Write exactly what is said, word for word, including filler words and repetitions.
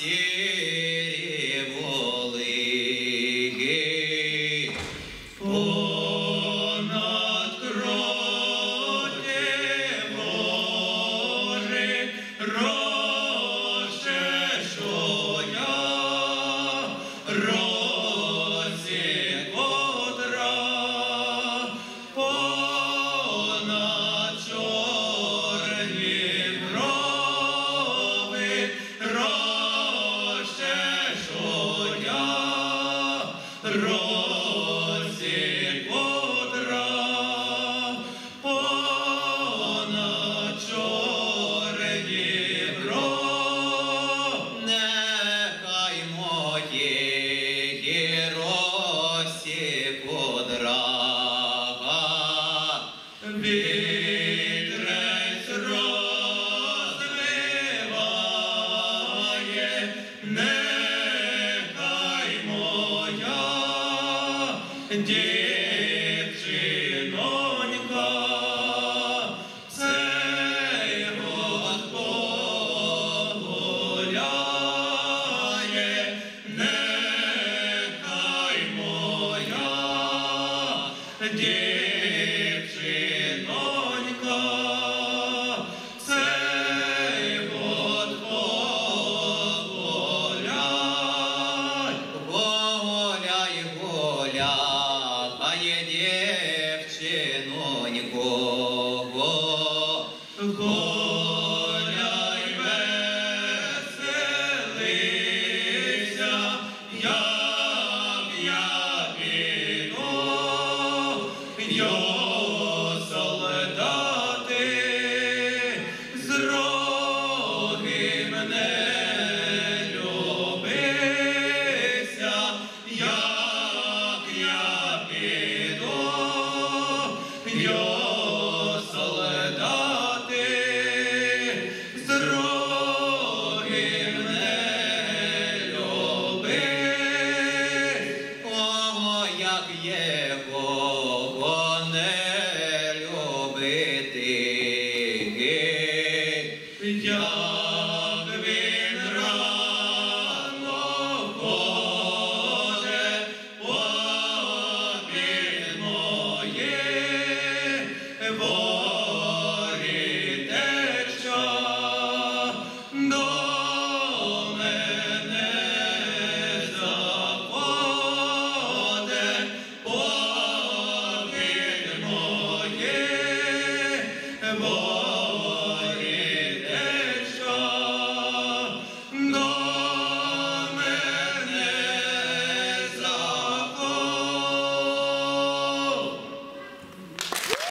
сірі волиги, понад кроті гори розчешуя, розікотра, понад чорні брови розчешуя, розікотра, понад чорні брови. Нехай моєї розікодрага вітрець розвиває, нехай моя дівчинонька цей год погуляє, нехай моя дівчинонька цей год погуляй. Гуляй, гуляй, дівчинонько, гуляй, веселися, як я піду, його солдати з роги мене любися, як я піду, його солдати з роги мене любить. О, як його не любити, я